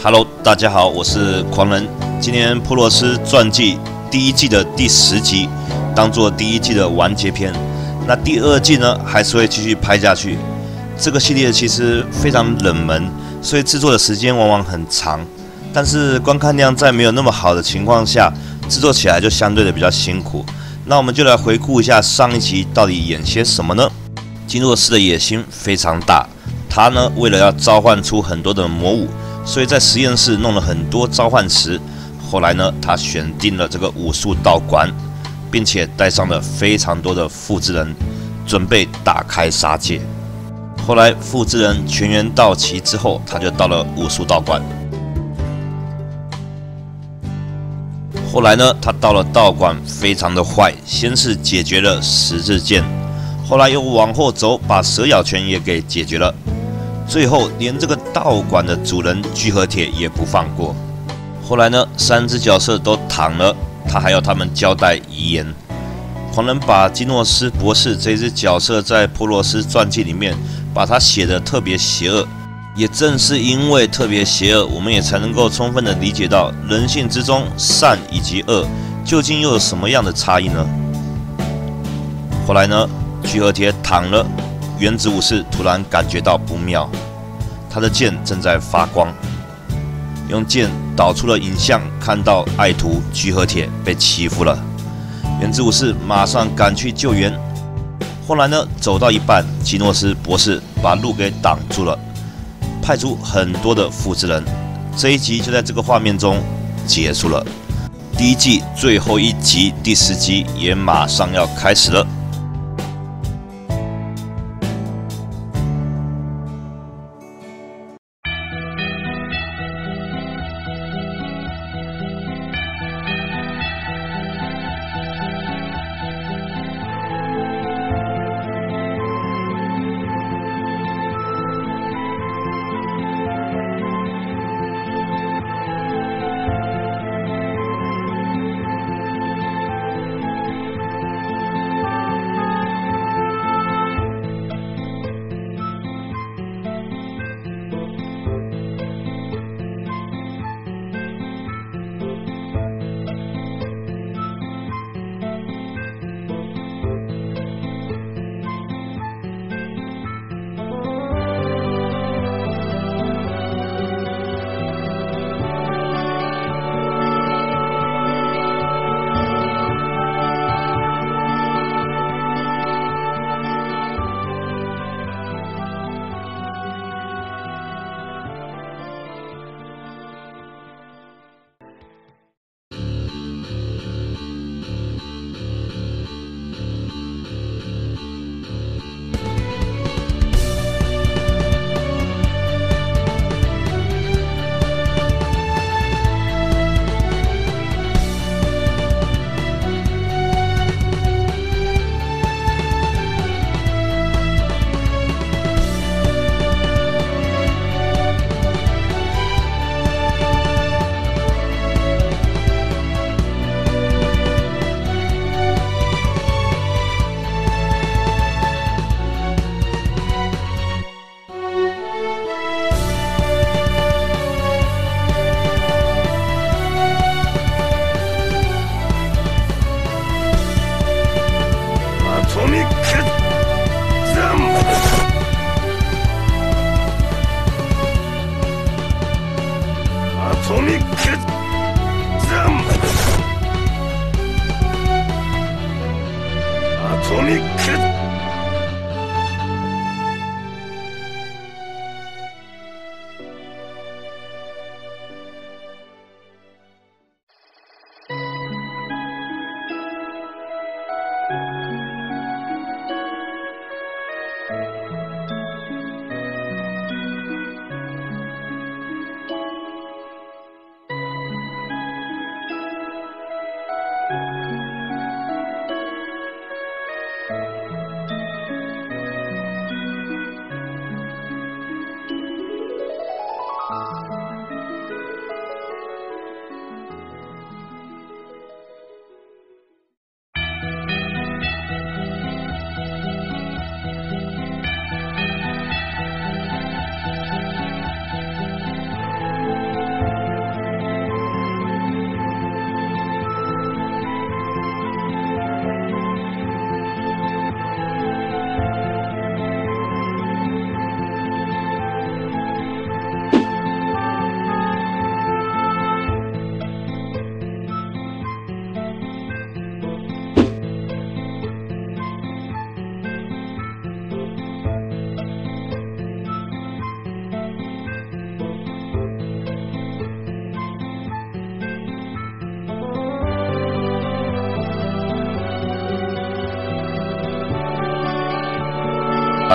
Hello， 大家好，我是狂人。今天普罗斯传记第一季的第10集，当做第一季的完结篇。那第2季呢，还是会继续拍下去。这个系列其实非常冷门，所以制作的时间往往很长。但是观看量在没有那么好的情况下，制作起来就相对的比较辛苦。那我们就来回顾一下上一集到底演些什么呢？基诺斯的野心非常大，他呢为了要召唤出很多的魔物，所以在实验室弄了很多召唤石。后来呢，他选定了这个武术道馆，并且带上了非常多的复制人，准备大开杀戒。后来复制人全员到齐之后，他就到了武术道馆。后来呢，他到了道馆，非常的坏，先是解决了十字剑，后来又往后走，把蛇咬拳也给解决了。最后连这个道馆的主人聚合铁也不放过。后来呢，3只角色都躺了，他还要他们交代遗言。狂人把基诺斯博士这只角色在普罗斯传记里面把他写得特别邪恶，也正是因为特别邪恶，我们也才能够充分的理解到人性之中善以及恶究竟又有什么样的差异呢？后来呢，聚合铁躺了，原子武士突然感觉到不妙，他的剑正在发光，用剑导出了影像，看到爱徒聚合铁被欺负了。原子武士马上赶去救援。后来呢，走到一半，基诺斯博士把路给挡住了，派出很多的复制人。这一集就在这个画面中结束了。第一季最后一集第10集也马上要开始了。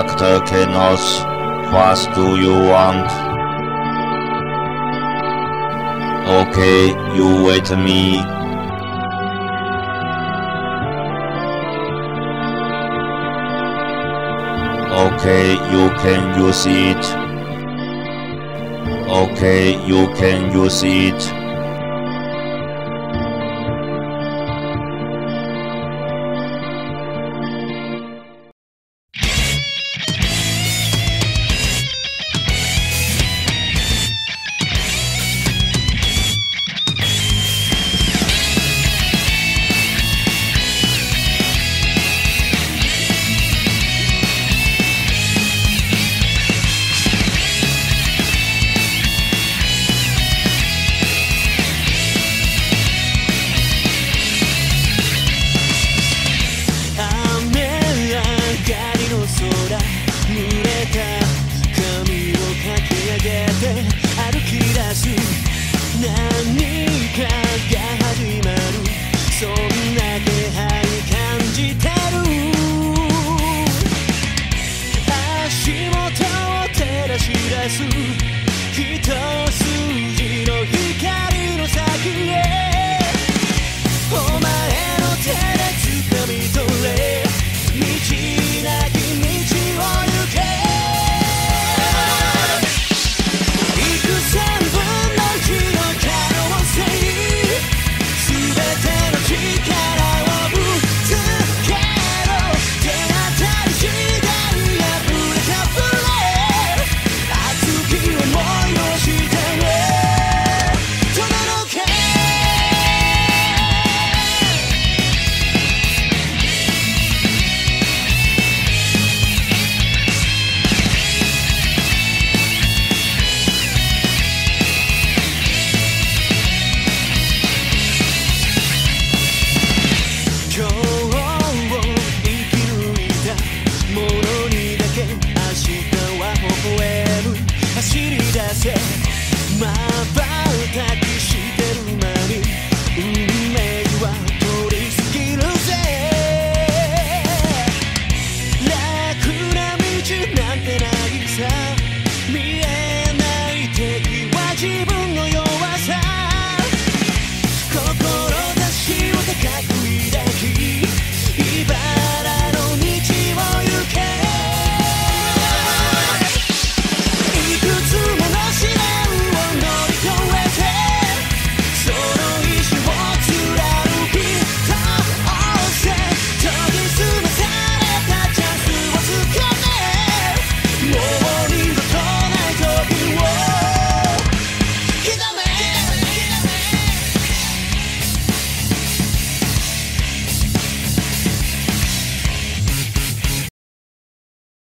Dr. Kenos, what do you want? Okay, you wait me. Okay, you can use it. Okay, you can use it.